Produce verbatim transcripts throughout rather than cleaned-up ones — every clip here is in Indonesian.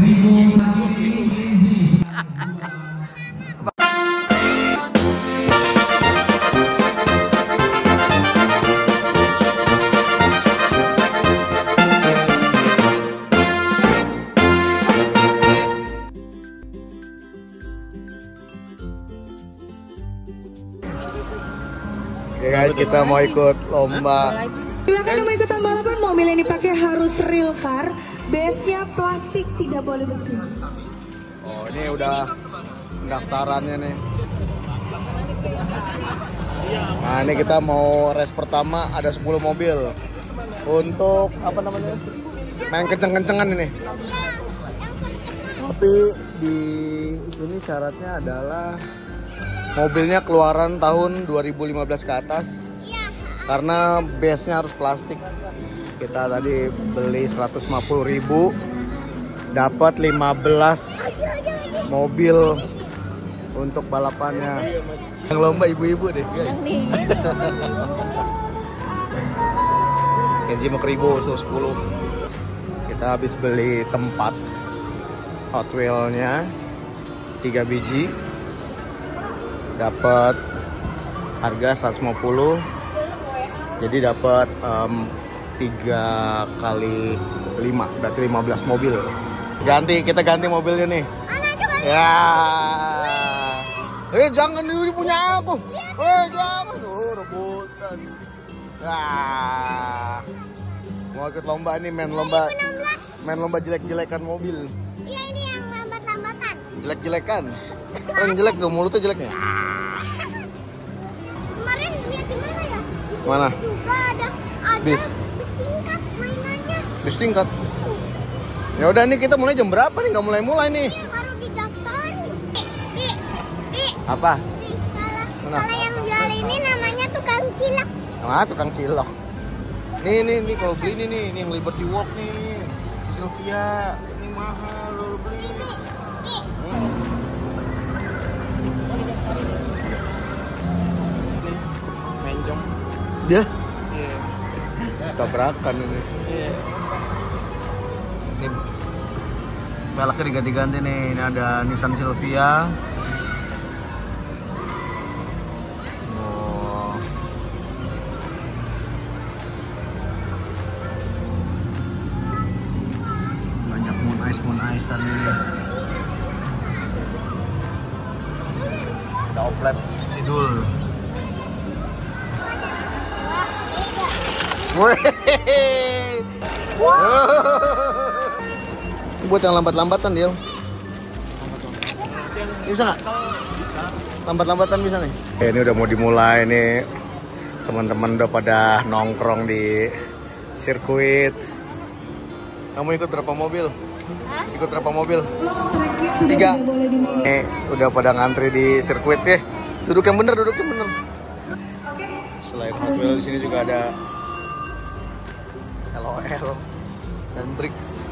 Kribo satu Kenzi. Oke guys, kita mau ikut lomba. Silakan yang mau ikutan balapan, mobil yang dipakai harus real car, base-nya plastik, tidak boleh besi. Oh, ini udah pendaftarannya nih. Nah, ini kita mau race pertama, ada sepuluh mobil. Untuk apa namanya? Main kenceng-kencengan ini. Tapi di sini syaratnya adalah mobilnya keluaran tahun dua ribu lima belas ke atas. Karena base-nya harus plastik. Kita tadi beli seratus lima puluh ribu, dapat lima belas mobil untuk balapannya. Yang lomba ibu-ibu deh. Kenji mau keribu tuh sepuluh. Kita habis beli tempat Hot Wheel-nya tiga biji, dapat harga seratus lima puluh. Jadi dapat um, tiga kali lima, berarti lima belas mobil. Ganti, kita ganti mobilnya nih. Ya. Eh jangan dulu punya aku. Eh jangan tuh rebutan. Nah. Mau ikut lomba nih, main lomba. Main lomba jelek-jelekan mobil. Iya, ini yang lambat-lambatan. Jelek-jelekan. Orang jelek dong, mulutnya jeleknya. Kemarin lihat di mana ya? Mana? Juga ada ada Bis. bis tingkat mainannya. Bis tingkat. Ya udah nih, kita mulai jam berapa nih? Nggak mulai-mulai nih. Ini baru didaftarin. Di, di, Apa? di. Kalau, Mana? kalau yang jual ini namanya tukang cilok. Ah, tukang cilok. Nih, nih, nih kalau beli nih, nih, nih yang Liberty Walk nih. Sylvia, ini mahal lo beli. Di, di. Hmm. Menjong. Dia? Iya. Tabrakan ini. Iya. Ini velgnya diganti-ganti nih. Ini ada Nissan Sylvia. Oh. Banyak moon ice moon icean ini. Ada oplet sidul. Wih. Buat yang lambat-lambatan dia. Bisa nggak? Lambat-lambatan bisa nih. Ini udah mau dimulai nih. Teman-teman udah pada nongkrong di sirkuit. Kamu ikut berapa mobil? Hah? Ikut berapa mobil? Sudah Tiga. tidak boleh dimulai. Eh, udah pada ngantri di sirkuit ya. Duduk yang bener, duduk yang bener. Selain Hot Wheels, di sini juga ada L O L dan Bricks.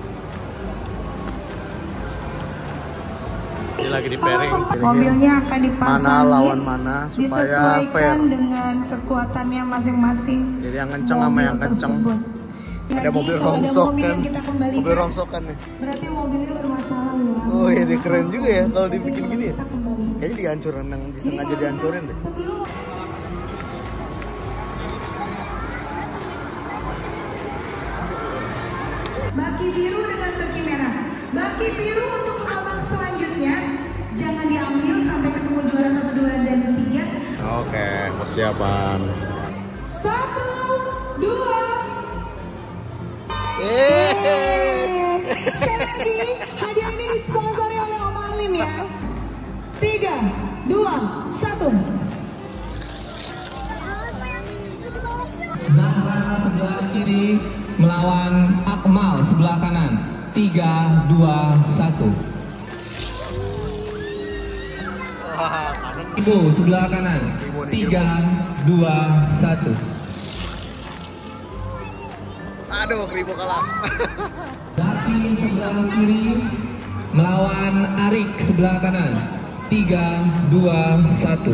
Ini lagi di pairing. Mobilnya akan dipasang Mana lawan mana supaya fair. disesuaikan dengan kekuatannya masing-masing. Jadi yang kenceng sama yang kenceng. tersebut. Ada Jadi, mobil kalau ada rongsok mobil kan. yang kita kembalikan, Mobil rongsokan nih. berarti mobilnya bermasalah ya. Oh ini keren juga ya kalau dibikin gini ya. Kita kembalikan. Kayaknya dihancurin, yang disengaja dihancurin deh. Baki biru dengan baki merah. Baki biru untuk abang selanjutnya jangan diambil sampai ketemu juara satu, dua dan tiga. Oke, persiapan. Satu, dua. Eh. Jadi hadiah ini disponsori oleh Om Alim ya. Tiga, dua, satu. Zahra sebelah kiri melawan Akmal sebelah kanan. Tiga, dua, satu. Ibu sebelah kanan. Tiga, dua, satu. Aduh, Kribo kalah. Zaki sebelah kiri melawan Arik sebelah kanan. Tiga, dua, satu.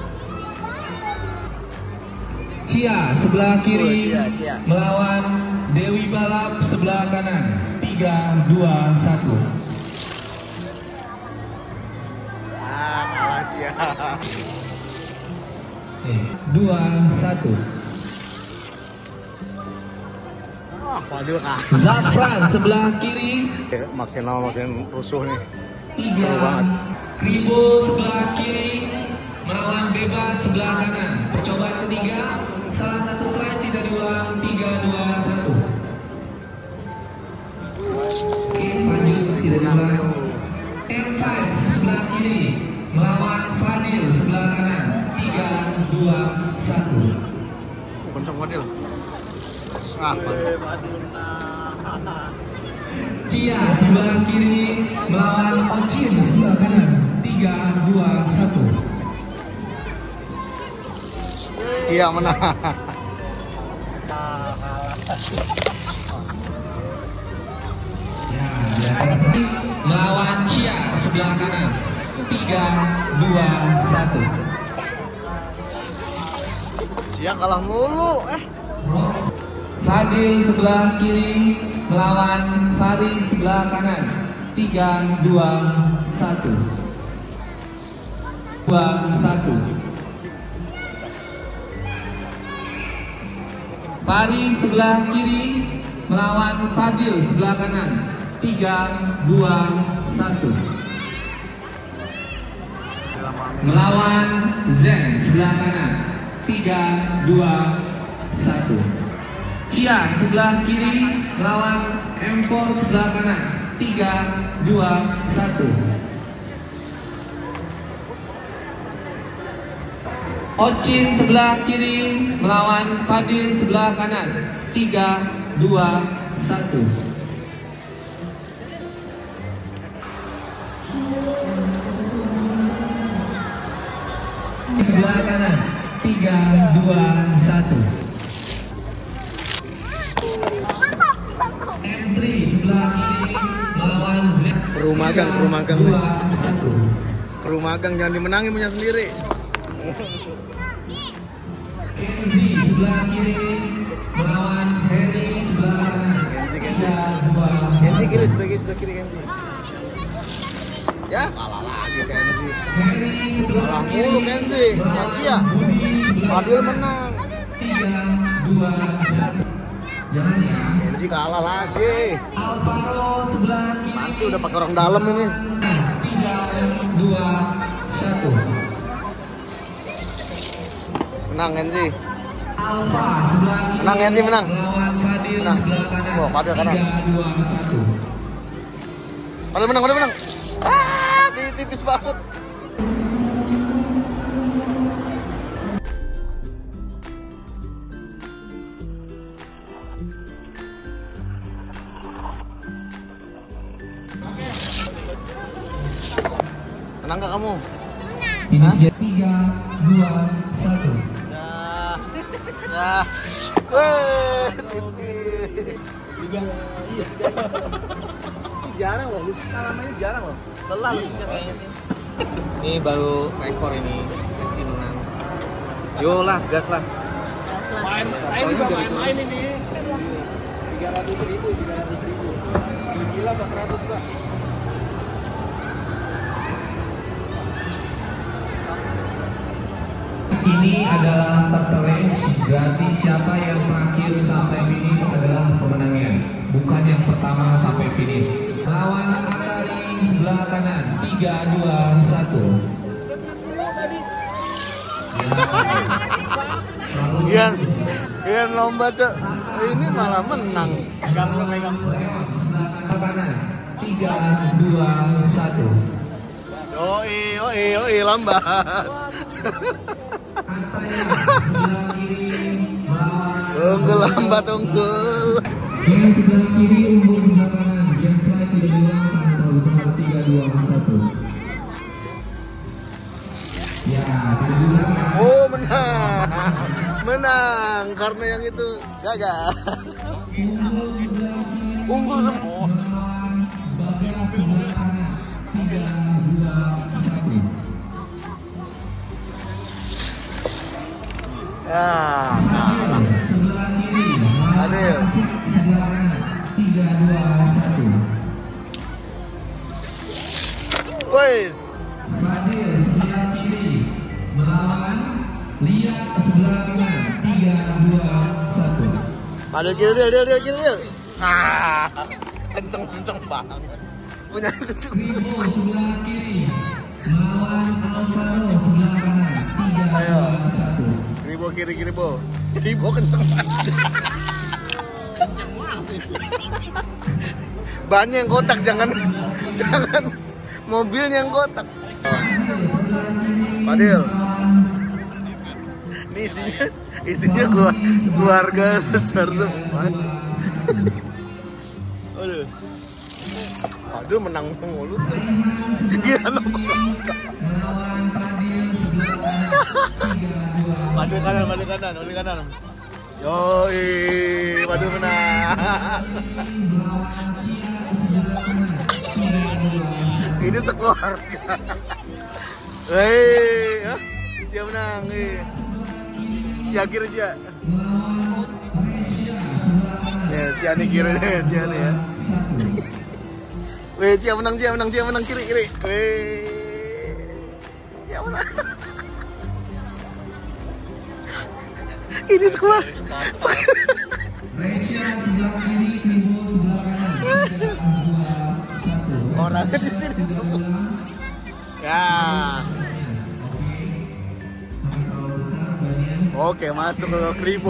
Cia sebelah kiri Oh, Cia, Cia. melawan Dewi balap sebelah kanan. Tiga, dua, satu. Ah, kalah Cia. Dua, satu. Ah, Fadil kah? Zafran sebelah kiri. Makin lama makin rusuh nih. Tiga. Seru banget. Kribo sebelah kiri melawan Bebas sebelah kanan. Percobaan ketiga, salah satu slide tidak diulang. Tiga, dua, satu. Oke, maju tidak diulang. M lima sebelah kiri melawan Fadil sebelah kanan. Tiga, dua, satu. Kencang Fadil. Ah, Fadil. Cia sebelah kiri melawan Ocin sebelah kanan. Tiga, dua, satu. Cia menang. Ya, ya. Melawan Cia sebelah kanan. Tiga, dua, satu. Cia kalah mulu. Eh. Fadil sebelah kiri melawan Faris sebelah kanan. Tiga, dua, satu. Dua, satu. Faris sebelah kiri melawan Fadil sebelah kanan. Tiga, dua, satu. Melawan Zen sebelah kanan. Tiga, dua, satu. Cia sebelah kiri melawan M empat sebelah kanan. Tiga, dua, satu. Ocin sebelah kiri melawan Fadil sebelah kanan. Tiga, dua, satu. Sebelah kanan. Tiga, dua, satu. M tiga sebelah kiri melawan Z. Kru magang, kru magang. Dua, satu. Kru magang jangan dimenangi punya sendiri. Kenzi sebelah kiri melawan Heri sebelah kanan. Kenzi, Kenzi. Tiga, dua, Kenzi kiri, sebelah kiri, sebelah kiri Kenzi. Ya, kalah lagi Kenzi. Heri sebelah Kalah kiri mulu Kenzi. melawan Cia. Budi sebelah Fadil kanan. menang. Tiga, dua, satu. Jangan ya. Kenzi kalah lagi. Alvaro sebelah kiri. Masih udah pakai orang dalam ini. Tiga, dua, satu. Menang Kenzi. Alfa sebelah kiri. Menang, Kenzi, menang. Melawan Fadil Menang. sebelah kanan. Oh, Fadil kanan. Tiga, dua, satu. Fadil menang, Fadil menang. Ah, di tipis banget. Menang gak kamu? Ini tiga, dua, satu. Ya, ya. Weh, tipis. Jarang loh, Lus. Kalamanya jarang loh. Lelah Lusnya kayaknya sih. Ini baru rekor ini, S I menang. Yo lah, gas lah. Main, saya juga main-main ini. Tiga ratus ribu, tiga ratus ribu. Gila, empat ratus pak. Ini adalah third race, berarti siapa yang terakhir sampai finish adalah pemenangnya, bukan yang pertama sampai finish. Lawan Atari sebelah kanan. Tiga, dua, satu. Iya, iya lomba cok. Ini malah menang. Sebelah kanan. Tiga, dua, satu. Yoi, yoi, yoi lambat. Sebelah kiri melawan Unggul lambat unggul. yang sebelah kiri unggul sebelah kanan. Yang slide tidak diulang karena terlalu cepat. Tiga, dua, satu. Ya, tidak diulang ya. Oh menang, menang karena yang itu gagal. Unggul semua. Melawan Bagas sebelah kanan. Tiga, dua, satu. Ya, kalah. Sebelah kiri Adil. sebelah Wes. Fadil sebelah kiri melawan Lia sebelah kanan. Tiga, dua, satu. Fadil kiri dia, dia, dia kiri dia. Ah, kenceng kenceng banget. Punya kenceng. Kribo sebelah kiri melawan Alvaro sebelah kanan. Tiga, Ayo. dua, satu. Kribo kiri Kribo. Kribo kenceng banget. Kenceng banget. Bannya yang kotak, jangan jangan mobilnya yang kotak. Fadil. Ini isinya isinya gua keluarga besar semua. Aduh. Fadil menang mulu. Gila nomor. Fadil kanan, Fadil kanan, Fadil kanan. Yoi, Fadil menang. Ini sekeluarga. Hei, Cia menang. Cia kiri Cia. Ya, Cia nih kiri nih, Cia nih ya. Weh, Cia menang, Cia menang, Cia menang kiri kiri. Weh, Cia menang. Ini sekeluarga. Orangnya di sini semua. Ya. Oke, masuk ke Kribo.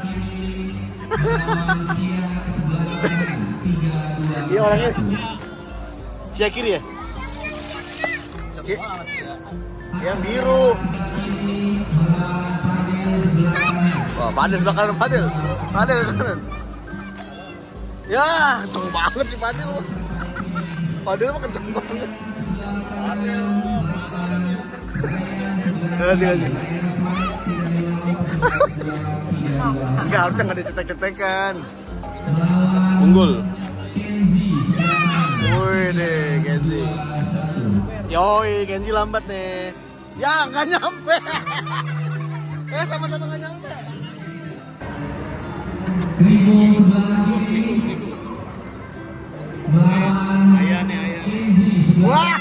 Iya orangnya. Cia kiri ya? Cia, Cia biru. Oh, Fadil sebelah kanan, Fadil. Fadil kanan. Ya, kenceng banget sih Fadil. Fadil mah kenceng banget. Kasih kasih. Enggak, harusnya nggak dicetek-cetekan. Unggul. Wih deh, Kenzi. Yoi, Kenzi lambat nih. Ya, nggak nyampe. Eh, sama-sama nggak nyampe. Kribo sebelah kiri melawan Ayah nih, ayah. Kenzi sebelah Wah.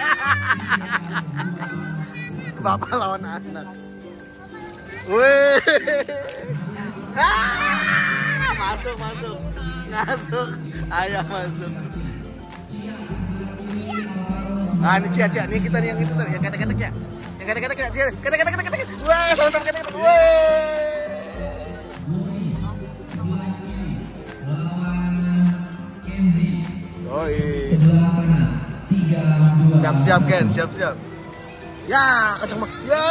Bapak lawan anak. Wih. Ah, masuk, masuk. Masuk. Ayah masuk. Ah, ini Cia, Cia. Ini kita nih yang itu tadi, yang ketek-ketek ya. Yang ketek-ketek ya, Cia. Ketek-ketek, ketek-ketek. Wah, sama-sama ketek-ketek. Wih. Oh iya. Siap-siap Ken, siap-siap. Ya, kenceng banget. Ya.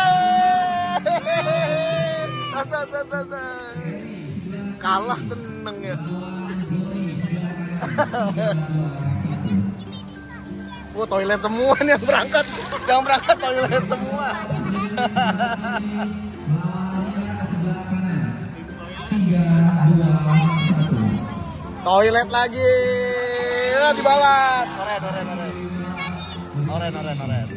Tas, tas, tas, tas, tas. Kalah seneng ya. Wah, toilet semua nih yang berangkat. Yang berangkat toilet semua. Toilet lagi. Ya, dibalat. Oren, oren, oren. Oren, oren, oren.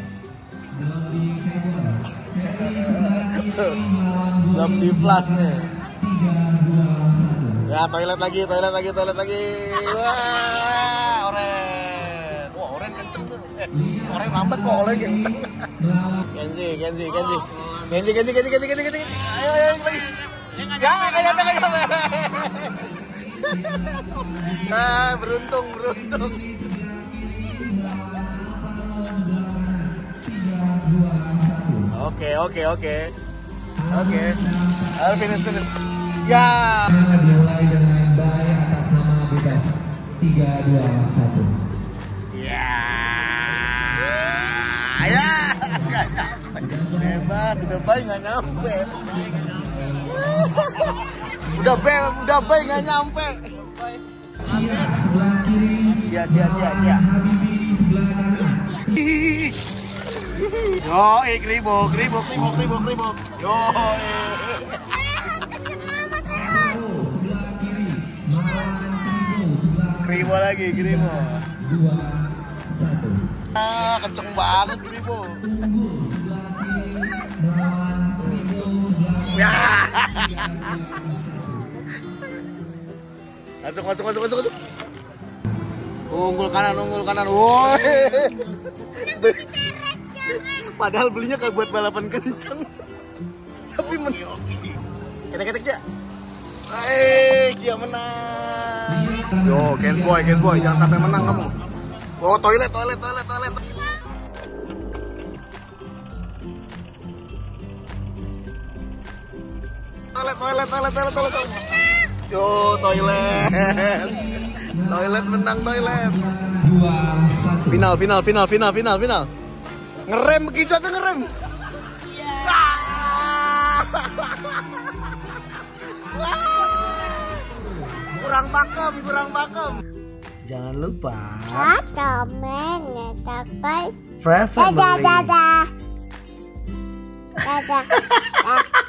Belum di flash nih. Ya, toilet lagi, toilet lagi, toilet lagi. Wah, oren. Wah, oren kenceng tuh. Eh, oren lambat kok, oren kenceng. Kenzi, Kenzi, Kenzi. Kenzi, Kenzi, Kenzi, Kenzi, Kenzi, Kenzi. Ayo, ayo, lagi. Ya, nggak nyampe, nggak nyampe. Ah, beruntung, beruntung. Oke, oke, oke. Oke. Ayo finish, finish. Ya. Dimulai dengan Bay atas nama bebas. Tiga, dua, satu. Ya. Ya. Bebas, udah Bay nggak nyampe. Udah Bay, udah Bay nggak nyampe. Cia, cia, cia, cia. Yo, eh, kribo, kribo, kribo, kribo, kribo. Yo, eh. Kribo lagi, kribo. Ah, kenceng banget kribo. Ya. Masuk, masuk, masuk, masuk, masuk. Unggul kanan, unggul kanan. Woi. Padahal belinya kayak buat balapan kenceng. Tapi men. Ketek-ketek Cia. Eh, Cia menang. Yo, Gens Boy, Gens Boy, jangan sampai menang kamu. Oh, toilet, toilet, toilet, toilet. Toilet, toilet, toilet, toilet, toilet. Yo, toilet. Toilet menang, toilet. Dua satu. Final, final, final, final, final, final. Ngerem begitu tuh ngerem. Kurang pakem, kurang pakem. Jangan lupa komen ya sampai Free Family. dadah dadah dadah.